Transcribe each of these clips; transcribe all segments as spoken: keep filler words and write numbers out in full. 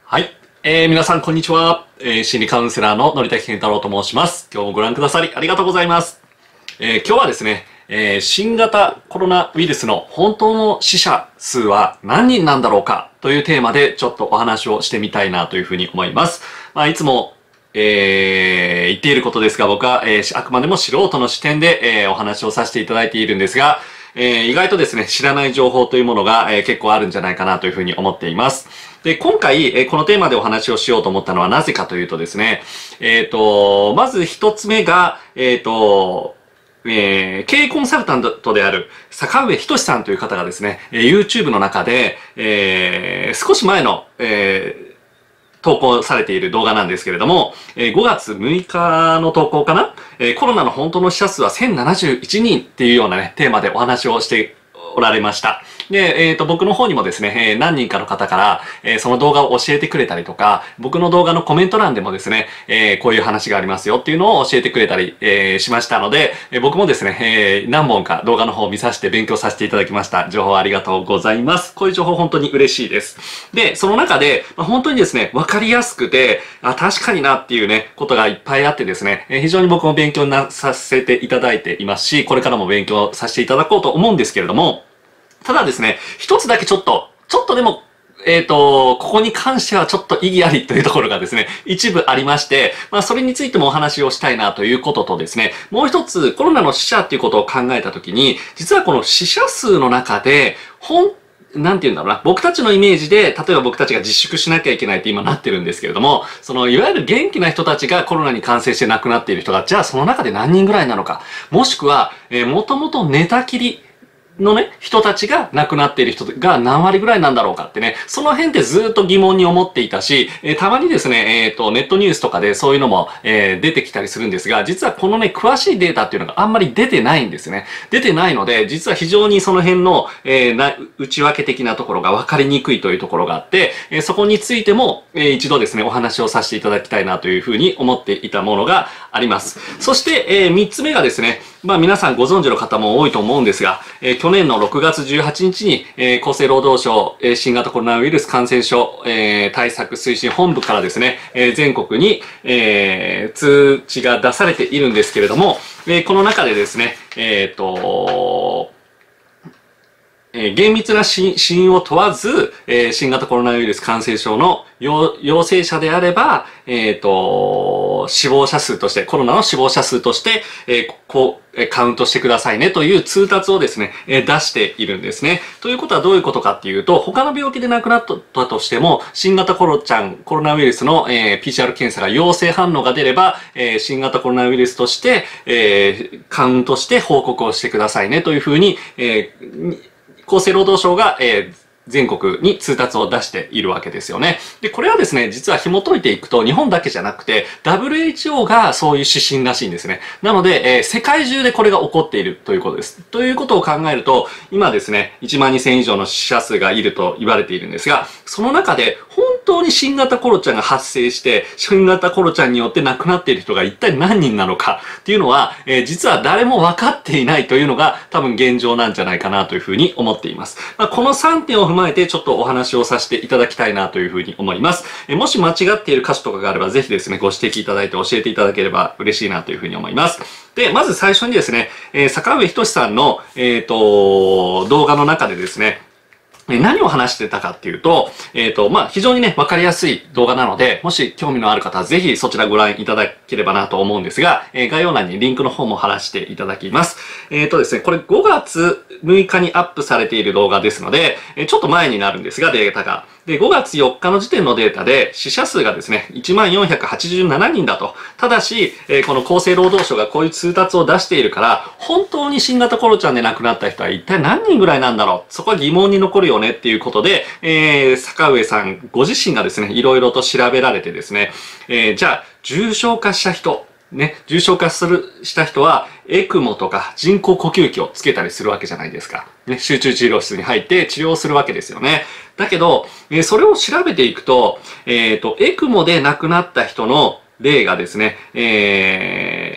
はい。えー、皆さん、こんにちは。えー、心理カウンセラーののりたきけんたろうと申します。今日もご覧くださりありがとうございます。えー、今日はですね、えー、新型コロナウイルスの本当の死者数は何人なんだろうかというテーマでちょっとお話をしてみたいなというふうに思います。まあ、いつもえー、言っていることですが、僕は、えー、あくまでも素人の視点で、えー、お話をさせていただいているんですが、えー、意外とですね、知らない情報というものが、えー、結構あるんじゃないかなというふうに思っています。で、今回、えー、このテーマでお話をしようと思ったのはなぜかというとですね、えっと、まず一つ目が、えっと、えー、経営コンサルタントである坂上仁さんという方がですね、YouTube の中で、えー、少し前の、えー投稿されている動画なんですけれども、ごがつむいかの投稿かな、コロナの本当の死者数はせんななじゅういちにんっていうようなね、テーマでお話をしておられました。で、えっと、僕の方にもですね、何人かの方から、えー、その動画を教えてくれたりとか、僕の動画のコメント欄でもですね、えー、こういう話がありますよっていうのを教えてくれたり、えー、しましたので、えー、僕もですね、えー、何本か動画の方を見させて勉強させていただきました。情報ありがとうございます。こういう情報本当に嬉しいです。で、その中で、まあ、本当にですね、わかりやすくて、あ、確かになっていうね、ことがいっぱいあってですね、えー、非常に僕も勉強なさせていただいていますし、これからも勉強させていただこうと思うんですけれども、ただですね、一つだけちょっと、ちょっとでも、えっと、ここに関してはちょっと意義ありというところがですね、一部ありまして、まあそれについてもお話をしたいなということとですね、もう一つコロナの死者っていうことを考えたときに、実はこの死者数の中で、本なんて言うんだろうな。僕たちのイメージで、例えば僕たちが自粛しなきゃいけないって今なってるんですけれども、その、いわゆる元気な人たちがコロナに感染して亡くなっている人が、じゃあその中で何人ぐらいなのか。もしくは、えー、もともと寝たきり、のね、人たちが亡くなっている人が何割ぐらいなんだろうかってね、その辺でずっと疑問に思っていたし、えー、たまにですね、えっと、ネットニュースとかでそういうのも、えー、出てきたりするんですが、実はこのね、詳しいデータっていうのがあんまり出てないんですね。出てないので、実は非常にその辺の、えー、な内訳的なところが分かりにくいというところがあって、えー、そこについても、えー、一度ですね、お話をさせていただきたいなというふうに思っていたものがあります。そして、えー、三つ目がですね、まあ皆さんご存知の方も多いと思うんですが、えー、去年のろくがつじゅうはちにちに、えー、厚生労働省、えー、新型コロナウイルス感染症、えー、対策推進本部からですね、えー、全国に、えー、通知が出されているんですけれども、えー、この中でですね、えっと、えー、厳密な死因を問わず、えー、新型コロナウイルス感染症の陽性者であれば、えっと、死亡者数として、コロナの死亡者数として、えー、こう、カウントしてくださいねという通達をですね、えー、出しているんですね。ということはどういうことかっていうと、他の病気で亡くなったとしても、新型コロちゃん、コロナウイルスの、えー、ピーシーアール 検査が陽性反応が出れば、えー、新型コロナウイルスとして、えー、カウントして報告をしてくださいねというふうに、えー、厚生労働省が、えー全国に通達を出しているわけですよね。で、これはですね、実は紐解いていくと日本だけじゃなくて ダブリューエイチオー がそういう指針らしいんですね。なので、えー、世界中でこれが起こっているということです。ということを考えると、今ですね、いちまんにせん以上の死者数がいると言われているんですが、その中で本当に新型コロちゃんが発生して、新型コロちゃんによって亡くなっている人が一体何人なのかっていうのは、えー、実は誰も分かっていないというのが多分現状なんじゃないかなというふうに思っています。まあ、このさんてんを踏まえてちょっとお話をさせていただきたいなというふうに思います。えー、もし間違っている箇所とかがあればぜひですね、ご指摘いただいて教えていただければ嬉しいなというふうに思います。で、まず最初にですね、えー、坂上仁さんの、えっと、動画の中でですね、何を話してたかっていうと、えっと、まあ、非常にね、わかりやすい動画なので、もし興味のある方はぜひそちらご覧いただければなと思うんですが、えー、概要欄にリンクの方も貼らせていただきます。えっとですね、これごがつむいかにアップされている動画ですので、ちょっと前になるんですが、データが。で、ごがつよっかの時点のデータで、死者数がですね、いちまんよんひゃくはちじゅうななにんだと。ただし、えー、この厚生労働省がこういう通達を出しているから、本当に新型コロちゃんで亡くなった人は一体何人ぐらいなんだろう。そこは疑問に残るよねっていうことで、えー、坂上さんご自身がですね、いろいろと調べられてですね、えー、じゃあ、重症化した人、ね、重症化する、した人は、エクモとか人工呼吸器をつけたりするわけじゃないですか。ね、集中治療室に入って治療するわけですよね。だけど、えー、それを調べていくと、えっと、エクモで亡くなった人の例がですね、えー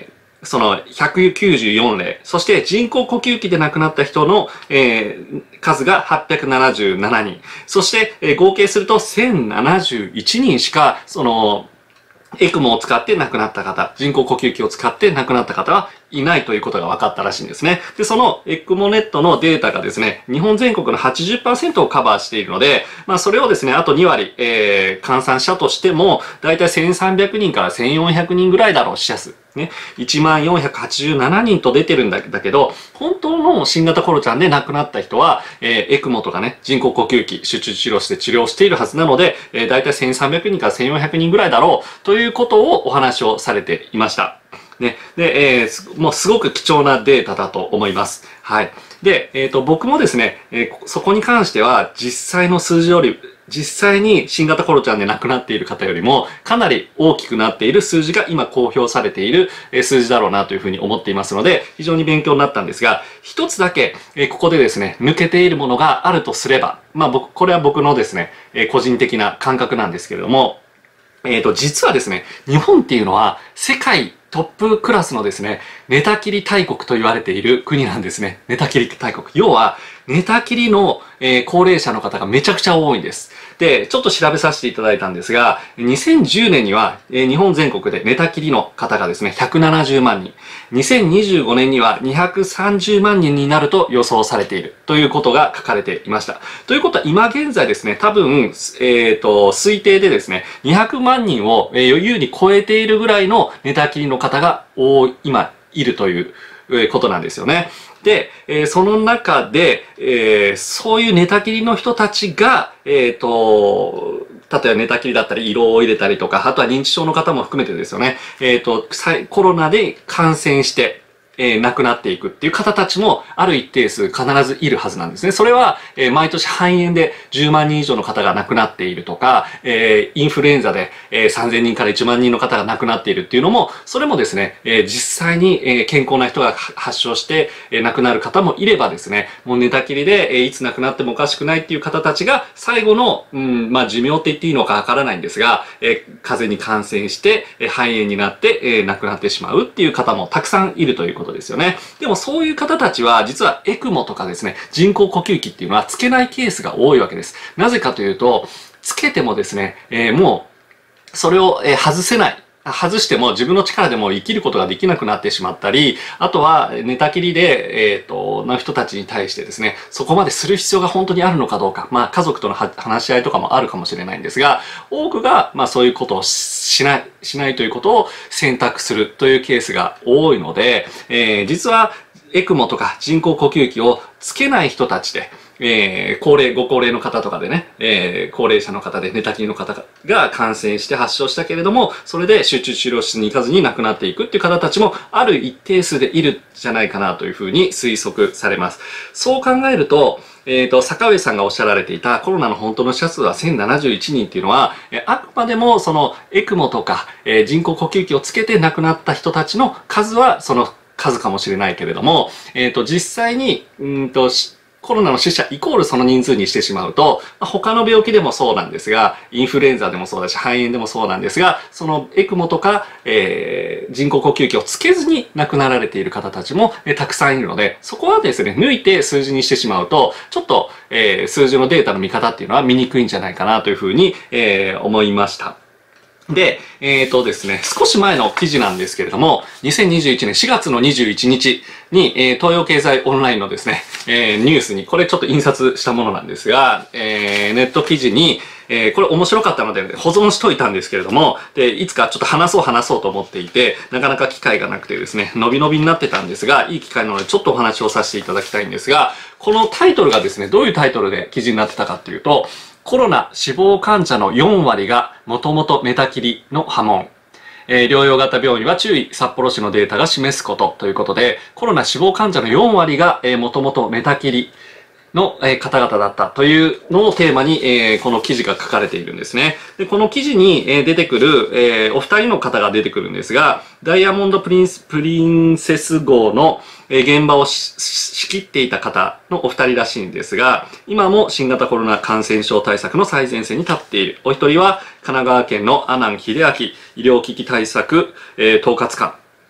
そのひゃくきゅうじゅうよんれい、そして人工呼吸器で亡くなった人の、えー、数がはっぴゃくななじゅうななにん、そして、えー、合計するとせんななじゅういちにんしか、その、エクモを使って亡くなった方、人工呼吸器を使って亡くなった方はいないということが分かったらしいんですね。で、そのエクモネットのデータがですね、日本全国の はちじゅっパーセント をカバーしているので、まあそれをですね、あとにわり、えー、換算したとしても、だいたいせんさんびゃくにんからせんよんひゃくにんぐらいだろう、死者数。ね。いちまんよんひゃくはちじゅうななにんと出てるんだけど、本当の新型コロナで亡くなった人は、えー、エクモとかね、人工呼吸器、集中治療して治療しているはずなので、えー、だいたいせんさんびゃくにんからせんよんひゃくにんぐらいだろう、ということをお話をされていました。ね。で、えー、もうすごく貴重なデータだと思います。はい。で、えっと、僕もですね、えー、そこに関しては実際の数字より、実際に新型コロナで亡くなっている方よりもかなり大きくなっている数字が今公表されている数字だろうなというふうに思っていますので、非常に勉強になったんですが、一つだけここでですね、抜けているものがあるとすれば、まあ僕、これは僕のですね、個人的な感覚なんですけれども、えっと、実はですね、日本っていうのは世界トップクラスのですね、寝たきり大国と言われている国なんですね。寝たきり大国。要は、寝たきりの、えー、高齢者の方がめちゃくちゃ多いんです。で、ちょっと調べさせていただいたんですが、にせんじゅうねんには、えー、日本全国で寝たきりの方がですね、ひゃくななじゅうまんにん。にせんにじゅうごねんにはにひゃくさんじゅうまんにんになると予想されているということが書かれていました。ということは今現在ですね、多分、えっと、推定でですね、にひゃくまんにんを、えー、余裕に超えているぐらいの寝たきりの方が多い、今いるということなんですよね。で、えー、その中で、えー、そういう寝たきりの人たちが、えっと、例えば寝たきりだったり、胃ろうを入れたりとか、あとは認知症の方も含めてですよね、えっと、コロナで感染して、えー、亡くなっていくっていう方たちもある一定数必ずいるはずなんですね。それは、えー、毎年肺炎でじゅうまんにん以上の方が亡くなっているとか、えー、インフルエンザで、えー、さんぜんにんからいちまんにんの方が亡くなっているっていうのも、それもですね、えー、実際に、えー、健康な人が発症して、えー、亡くなる方もいればですね、もう寝たきりで、えー、いつ亡くなってもおかしくないっていう方たちが、最後の、うん、まあ寿命って言っていいのかわからないんですが、えー、風邪に感染して、えー、肺炎になって、えー、亡くなってしまうっていう方もたくさんいるということですよね。でもそういう方たちは実はエクモとかですね、人工呼吸器っていうのはつけないケースが多いわけです。なぜかというと、つけてもですね、えー、もうそれを、えー、外せない。外しても自分の力でも生きることができなくなってしまったり、あとは寝たきりで、えっと、の人たちに対してですね、そこまでする必要が本当にあるのかどうか、まあ家族との話し合いとかもあるかもしれないんですが、多くが、まあそういうことをしない、しないということを選択するというケースが多いので、えー、実はエクモとか人工呼吸器をつけない人たちで、えー、高齢、ご高齢の方とかでね、えー、高齢者の方で寝たきりの方が感染して発症したけれども、それで集中治療室に行かずに亡くなっていくっていう方たちもある一定数でいるんじゃないかなというふうに推測されます。そう考えると、えっと、坂上さんがおっしゃられていたコロナの本当の死者数はせんななじゅういちにんっていうのは、えあくまでもそのエクモとか、えー、人工呼吸器をつけて亡くなった人たちの数はその数かもしれないけれども、えっと、実際に、うんと、コロナの死者イコールその人数にしてしまうと、他の病気でもそうなんですが、インフルエンザでもそうだし、肺炎でもそうなんですが、そのエクモとか、えー、人工呼吸器をつけずに亡くなられている方たちも、えー、たくさんいるので、そこはですね、抜いて数字にしてしまうと、ちょっと、えー、数字のデータの見方っていうのは見にくいんじゃないかなというふうに、えー、思いました。で、えっとですね、少し前の記事なんですけれども、にせんにじゅういちねんしがつのにじゅういちにちに、えー、東洋経済オンラインのですね、えー、ニュースに、これちょっと印刷したものなんですが、えー、ネット記事に、えー、これ面白かったので保存しといたんですけれども、で、いつかちょっと話そう話そうと思っていて、なかなか機会がなくてですね、伸び伸びになってたんですが、いい機会なのでちょっとお話をさせていただきたいんですが、このタイトルがですね、どういうタイトルで記事になってたかっていうと、コロナ死亡患者のよんわりがもともと寝たきりの波紋。えー、療養型病院は注意、札幌市のデータが示すことということで、コロナ死亡患者のよんわりが、えー、もともと寝たきりの、えー、方々だったというのをテーマに、えー、この記事が書かれているんですね。で、この記事に、えー、出てくる、えー、お二人の方が出てくるんですが、ダイヤモンドプリンス、プリンセス号の、えー、現場を仕切っていた方のお二人らしいんですが、今も新型コロナ感染症対策の最前線に立っている。お一人は神奈川県の阿南秀明医療危機対策、えー、統括官。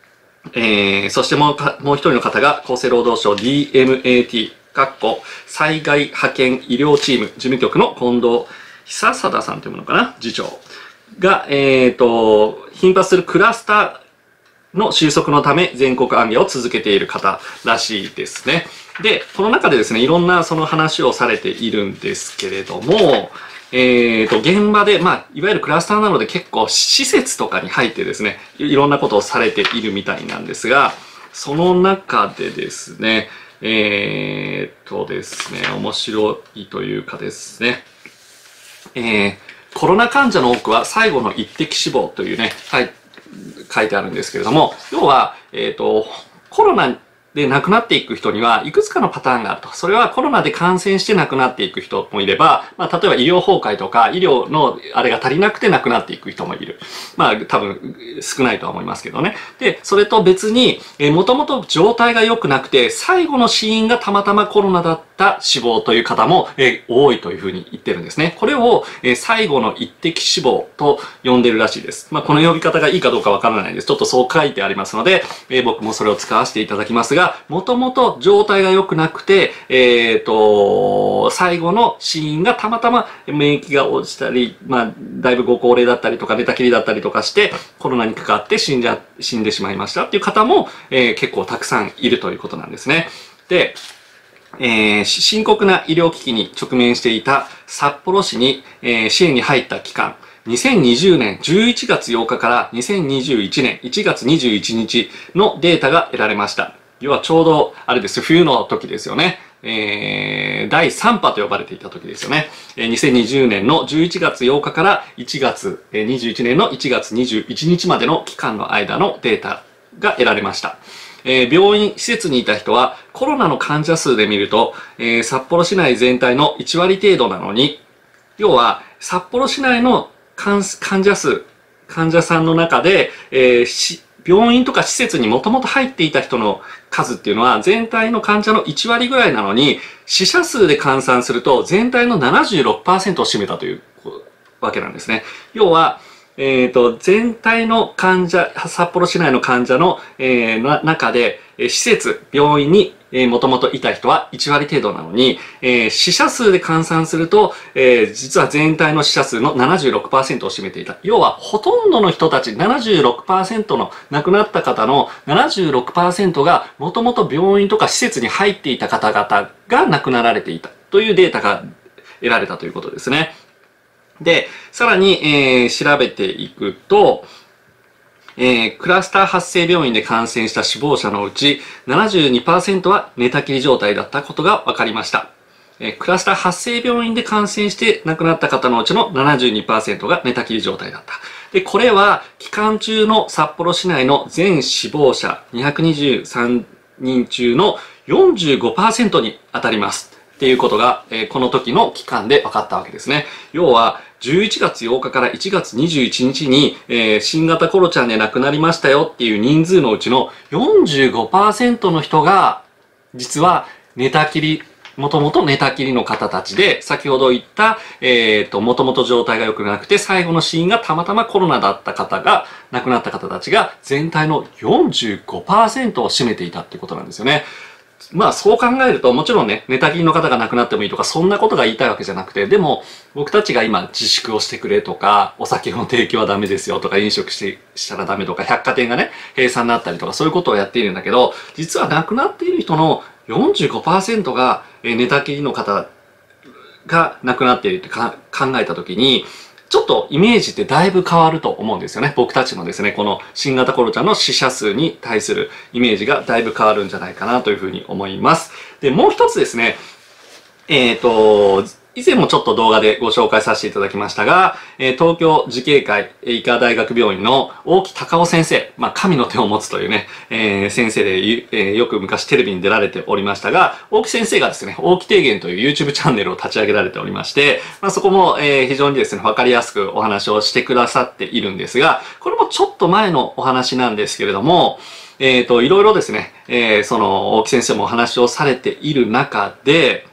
えー、そしてもうか、もう一人の方が厚生労働省 ディーエムエーティー、かっこ災害派遣医療チーム事務局の近藤久貞さんというものかな、次長が、えっと、頻発するクラスターの収束のため全国行脚を続けている方らしいですね。で、この中でですね、いろんなその話をされているんですけれども、えっと、現場で、まあ、いわゆるクラスターなので結構施設とかに入ってですね、いろんなことをされているみたいなんですが、その中でですね、えー、っとですね、面白いというかですね、えー、コロナ患者の多くは最後の一滴死亡というね、はい、書いてあるんですけれども、要は、えっと、コロナで亡くなっていく人にはいくつかのパターンがあると。それはコロナで感染して亡くなっていく人もいれば、まあ、例えば医療崩壊とか医療のあれが足りなくて亡くなっていく人もいる。まあ、多分少ないとは思いますけどね。で、それと別に、えー、もともと状態が良くなくて、最後の死因がたまたまコロナだった死亡という方も、えー、多いというふうに言ってるんですね。これを、えー、最後の一滴死亡と呼んでるらしいです。まあ、この呼び方がいいかどうかわからないです。ちょっとそう書いてありますので、えー、僕もそれを使わせていただきますが、もともと状態が良くなくて、えっと、最後の死因がたまたま免疫が落ちたり、まあ、だいぶご高齢だったりとか、寝たきりだったりとかして、コロナにかかって死んじゃ、死んでしまいましたっていう方も、えー、結構たくさんいるということなんですね。で、えー、深刻な医療危機に直面していた札幌市に、えー、支援に入った期間、にせんにじゅうねんじゅういちがつようかからにせんにじゅういちねんいちがつにじゅういちにちのデータが得られました。要はちょうど、あれです、冬の時ですよね。えー、だいさん波と呼ばれていた時ですよね。えー、にせんにじゅうねんのじゅういちがつようかからいちがつにじゅういちねんのいちがつにじゅういちにちまでの期間の間のデータが得られました。えー、病院、施設にいた人はコロナの患者数で見ると、えー、札幌市内全体のいちわり程度なのに、要は札幌市内の患者数、患者さんの中で、えー、病院とか施設にもともと入っていた人の数っていうのは全体の患者のいちわりぐらいなのに、死者数で換算すると全体の ななじゅうろくパーセント を占めたというわけなんですね。要は、えっと、全体の患者、札幌市内の患者の、えー、中で、施設、病院に、えー、もともといた人はいちわり程度なのに、えー、死者数で換算すると、えー、実は全体の死者数の ななじゅうろくパーセント を占めていた。要は、ほとんどの人たち、ななじゅうろくパーセント の亡くなった方の ななじゅうろくパーセント がもともと病院とか施設に入っていた方々が亡くなられていたというデータが得られたということですね。で、さらに、えー、調べていくと、えー、クラスター発生病院で感染した死亡者のうち ななじゅうにパーセント は寝たきり状態だったことが分かりました。えー、クラスター発生病院で感染して亡くなった方のうちの ななじゅうにパーセント が寝たきり状態だった。で、これは期間中の札幌市内の全死亡者にひゃくにじゅうさんにん中の よんじゅうごパーセント に当たります。っていうことが、えー、この時の期間で分かったわけですね。要は、じゅういちがつようかからいちがつにじゅういちにちに、えー、新型コロちゃんで亡くなりましたよっていう人数のうちの よんじゅうごパーセント の人が、実は寝たきり、もともと寝たきりの方たちで、先ほど言った、えっと、もともと状態が良くなくて、最後の死因がたまたまコロナだった方が、亡くなった方たちが、全体の よんじゅうごパーセント を占めていたっていうことなんですよね。まあそう考えるともちろんね、寝たきりの方が亡くなってもいいとかそんなことが言いたいわけじゃなくて、でも僕たちが今自粛をしてくれとか、お酒の提供はダメですよとか、飲食してしたらダメとか、百貨店がね、閉鎖になったりとかそういうことをやっているんだけど、実は亡くなっている人の よんじゅうごパーセント が寝たきりの方が亡くなっているって考えたときに、ちょっとイメージってだいぶ変わると思うんですよね。僕たちのですね、この新型コロナの死者数に対するイメージがだいぶ変わるんじゃないかなというふうに思います。で、もう一つですね、えっと、以前もちょっと動画でご紹介させていただきましたが、東京慈恵会医科大学病院の大木隆夫先生、まあ、神の手を持つというね、えー、先生で、えー、よく昔テレビに出られておりましたが、大木先生がですね、大木提言という YouTube チャンネルを立ち上げられておりまして、まあ、そこも、えー、非常にですね、わかりやすくお話をしてくださっているんですが、これもちょっと前のお話なんですけれども、えっと、いろいろですね、えー、その大木先生もお話をされている中で、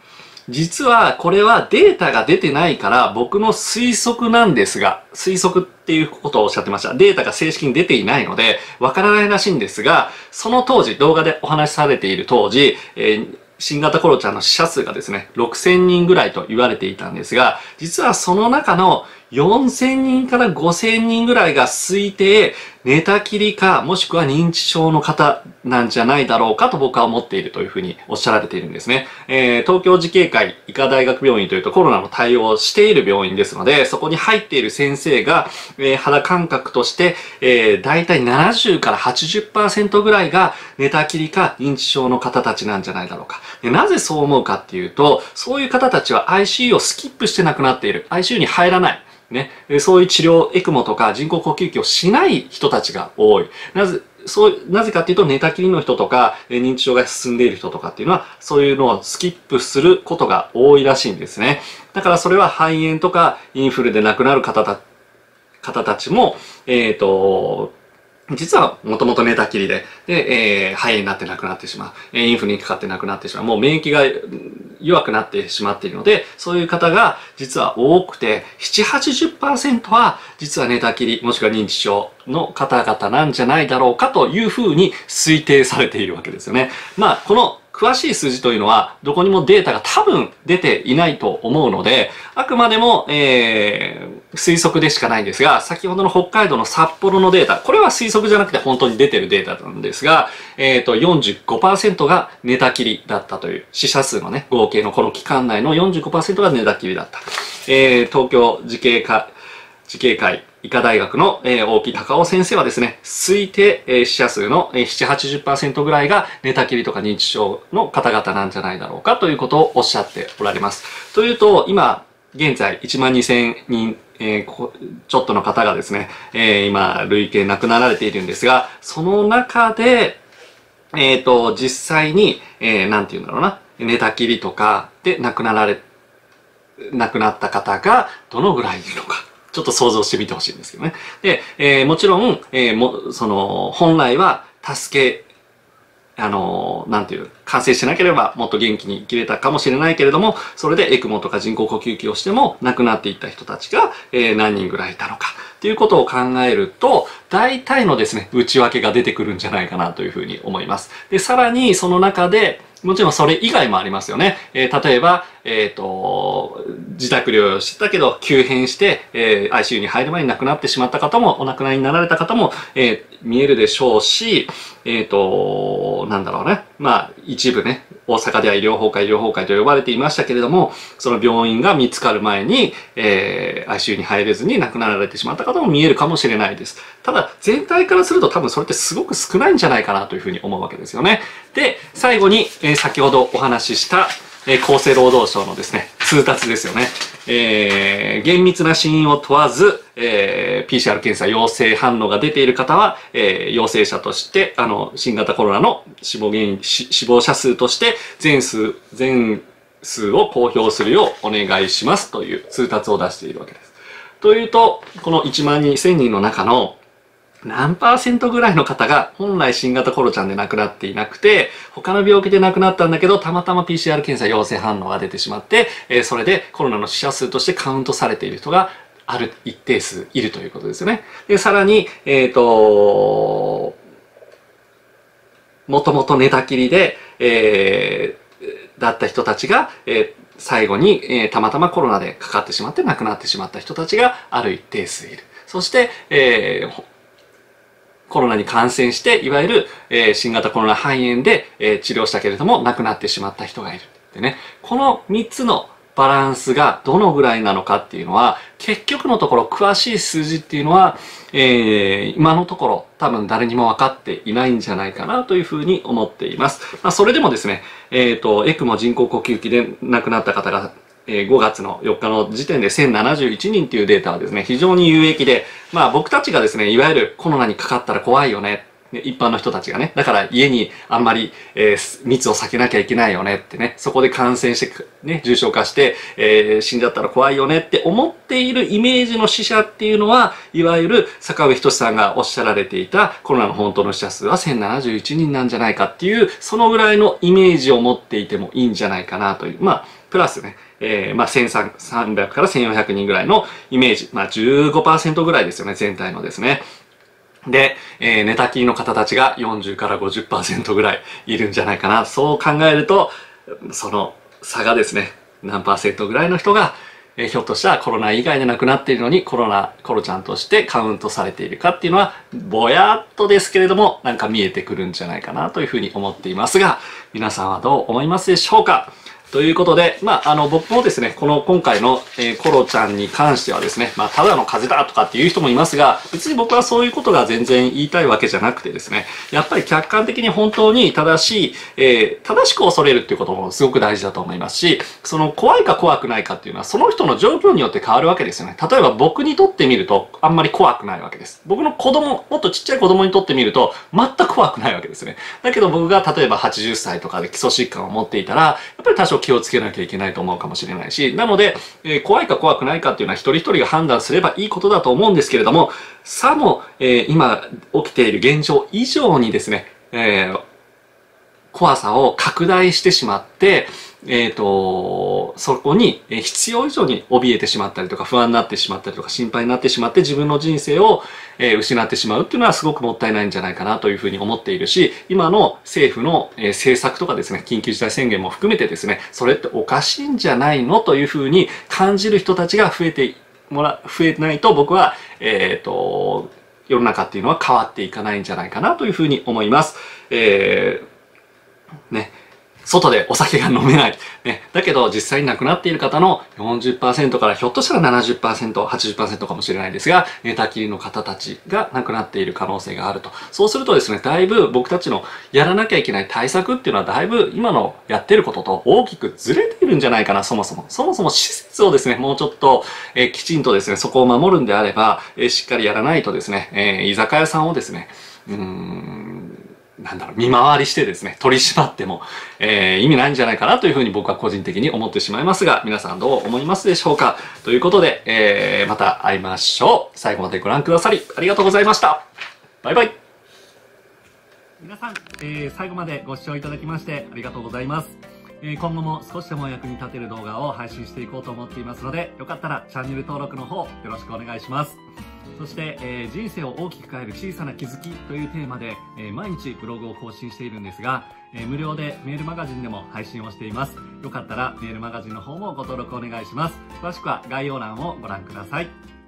実はこれはデータが出てないから僕の推測なんですが、推測っていうことをおっしゃってました。データが正式に出ていないのでわからないらしいんですが、その当時、動画でお話しされている当時、えー新型コロナの死者数がですね、ろくせんにんぐらいと言われていたんですが、実はその中のよんせんにんからごせんにんぐらいが推定寝たきりかもしくは認知症の方なんじゃないだろうかと僕は思っているというふうにおっしゃられているんですね。えー、東京慈恵会医科大学病院というとコロナの対応をしている病院ですので、そこに入っている先生が、えー、肌感覚として、えー、大体ななじゅうからはちじゅっパーセントぐらいが寝たきりか認知症の方たちなんじゃないだろうか。でなぜそう思うかっていうと、そういう方たちは アイシーユー をスキップして亡くなっている。アイシーユー に入らない。ね、そういう治療、エクモとか人工呼吸器をしない人たちが多い。なぜ、そう、なぜかっていうと、寝たきりの人とか、認知症が進んでいる人とかっていうのは、そういうのをスキップすることが多いらしいんですね。だからそれは肺炎とかインフルで亡くなる方た、方たちも、えっと、実はもともと寝たきりで、で、えー、肺炎になって亡くなってしまう。インフルにかかって亡くなってしまう。もう免疫が弱くなってしまっているので、そういう方が実は多くて、ななじゅう、はちじゅっパーセント は実は寝たきり、もしくは認知症の方々なんじゃないだろうかというふうに推定されているわけですよね。まあ、この詳しい数字というのは、どこにもデータが多分出ていないと思うので、あくまでも、えー、推測でしかないんですが、先ほどの北海道の札幌のデータ、これは推測じゃなくて本当に出てるデータなんですが、えっと、よんじゅうごパーセント が寝たきりだったという、死者数のね、合計のこの期間内の よんじゅうごパーセント が寝たきりだった。えー、東京慈恵会、慈恵会医科大学の、えー、大木隆夫先生はですね、推定、えー、死者数の、えー、ななじゅう、はちじゅっパーセント ぐらいが寝たきりとか認知症の方々なんじゃないだろうかということをおっしゃっておられます。というと、今、現在いちまんにせんにん、えー、ちょっとの方がですね、えー、今、累計亡くなられているんですが、その中で、えっと、実際に、えー、なんて言うんだろうな、寝たきりとかで亡くなられ、亡くなった方がどのぐらいいるのか。ちょっと想像してみてほしいんですけどね。で、えー、もちろん、えー、も、その、本来は助け、あの、なんていう、感染してなければもっと元気に生きれたかもしれないけれども、それでエクモとか人工呼吸器をしても亡くなっていった人たちが、えー、何人ぐらいいたのか。っていうことを考えると、大体のですね、内訳が出てくるんじゃないかなというふうに思います。で、さらにその中で、もちろんそれ以外もありますよね。えー、例えば、えっと、自宅療養してたけど急変して、えー、アイシーユー に入る前に亡くなってしまった方も、お亡くなりになられた方も、えー、見えるでしょうし、えっと、なんだろうね。まあ、一部ね、大阪では医療崩壊、医療崩壊と呼ばれていましたけれども、その病院が見つかる前に、えー、アイシーユー に入れずに亡くなられてしまった方も見えるかもしれないです。ただ、全体からすると多分それってすごく少ないんじゃないかなというふうに思うわけですよね。で、最後に、えー、先ほどお話しした、えー、厚生労働省のですね、通達ですよね。えー、厳密な死因を問わず、えー、ピーシーアール 検査陽性反応が出ている方は、えー、陽性者として、あの、新型コロナの死亡原因、死亡者数として、全数、全数を公表するようお願いしますという通達を出しているわけです。というと、このいちまんにせんにんの中の何パーセントぐらいの方が本来新型コロナで亡くなっていなくて、他の病気で亡くなったんだけど、たまたま ピーシーアール 検査陽性反応が出てしまって、えー、それでコロナの死者数としてカウントされている人がある一定数いるということですよね。で、さらに、えっと、もともと寝たきりで、えー、だった人たちが、えー、最後に、えー、たまたまコロナでかかってしまって亡くなってしまった人たちがある一定数いる。そして、えーコロナに感染して、いわゆる、えー、新型コロナ肺炎で、えー、治療したけれども亡くなってしまった人がいる。でね、このみっつのバランスがどのぐらいなのかっていうのは、結局のところ詳しい数字っていうのは、えー、今のところ多分誰にも分かっていないんじゃないかなというふうに思っています。まあ、それでもですね、えっと、エクモ 人工呼吸器で亡くなった方がごがつのよっかの時点でせんななじゅういちにんというデータはですね、非常に有益で、まあ僕たちがですね、いわゆるコロナにかかったら怖いよね。 ね、一般の人たちがね。だから家にあんまり、えー、密を避けなきゃいけないよねってね。そこで感染して、ね、重症化して、えー、死んじゃったら怖いよねって思っているイメージの死者っていうのは、いわゆる坂上仁さんがおっしゃられていたコロナの本当の死者数はせんななじゅういちにんなんじゃないかっていう、そのぐらいのイメージを持っていてもいいんじゃないかなという。まあ、プラスね、えー、まあ、せんさんびゃくからせんよんひゃくにんぐらいのイメージ。まあ、じゅうごパーセント ぐらいですよね、全体のですね。で、えー、寝たきりの方たちがよんじゅうからごじゅっパーセント ぐらいいるんじゃないかな。そう考えると、その差がですね、何パーセントぐらいの人が、えー、ひょっとしたらコロナ以外で亡くなっているのにコロナ、コロちゃんとしてカウントされているかっていうのは、ぼやっとですけれども、なんか見えてくるんじゃないかなというふうに思っていますが、皆さんはどう思いますでしょうか？ということで、まあ、あの、僕もですね、この今回の、えー、コロちゃんに関してはですね、まあ、ただの風邪だとかっていう人もいますが、別に僕はそういうことが全然言いたいわけじゃなくてですね、やっぱり客観的に本当に正しい、えー、正しく恐れるっていうこともすごく大事だと思いますし、その怖いか怖くないかっていうのは、その人の状況によって変わるわけですよね。例えば僕にとってみると、あんまり怖くないわけです。僕の子供、もっとちっちゃい子供にとってみると、全く怖くないわけですね。だけど僕が例えばはちじゅっさいとかで基礎疾患を持っていたら、やっぱり多少気をつけなきゃいけないないと思うかもしれないし、なので、えー、怖いか怖くないかっていうのは一人一人が判断すればいいことだと思うんですけれども、さも、えー、今起きている現状以上にですね、えー、怖さを拡大してしまって、えっと、そこに必要以上に怯えてしまったりとか不安になってしまったりとか心配になってしまって自分の人生を失ってしまうっていうのはすごくもったいないんじゃないかなというふうに思っているし、今の政府の政策とかですね、緊急事態宣言も含めてですね、それっておかしいんじゃないのというふうに感じる人たちが増えてもら、増えないと僕は、えっと、世の中っていうのは変わっていかないんじゃないかなというふうに思います。えー、ね。外でお酒が飲めない。ね。だけど実際に亡くなっている方の よんじゅっパーセント からひょっとしたら ななじゅっパーセント、はちじゅっパーセント かもしれないですが、寝たきりの方たちが亡くなっている可能性があると。そうするとですね、だいぶ僕たちのやらなきゃいけない対策っていうのはだいぶ今のやってることと大きくずれているんじゃないかな、そもそも。そもそも施設をですね、もうちょっと、えー、きちんとですね、そこを守るんであれば、えー、しっかりやらないとですね、えー、居酒屋さんをですね、うーん、なんだろう、見回りしてですね、取り締まっても、えー、意味ないんじゃないかなというふうに僕は個人的に思ってしまいますが、皆さんどう思いますでしょうか？ということで、えー、また会いましょう。最後までご覧くださりありがとうございました。バイバイ。皆さん、えー、最後までご視聴いただきましてありがとうございます。えー、今後も少しでも役に立てる動画を配信していこうと思っていますので、よかったらチャンネル登録の方よろしくお願いします。そして、えー、人生を大きく変える小さな気づきというテーマで、えー、毎日ブログを更新しているんですが、えー、無料でメールマガジンでも配信をしています。よかったらメールマガジンの方もご登録お願いします。詳しくは概要欄をご覧ください。